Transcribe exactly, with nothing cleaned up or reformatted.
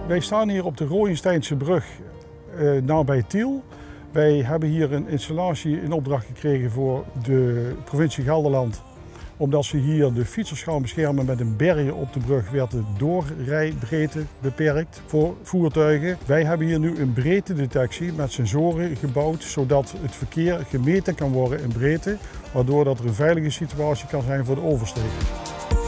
Wij staan hier op de Rooijensteinse brug uh, nabij Tiel. Wij hebben hier een installatie in opdracht gekregen voor de provincie Gelderland. Omdat ze hier de fietsers gaan beschermen met een barrière op de brug, werd de doorrijbreedte beperkt voor voertuigen. Wij hebben hier nu een breedtedetectie met sensoren gebouwd, zodat het verkeer gemeten kan worden in breedte, waardoor dat er een veilige situatie kan zijn voor de oversteker.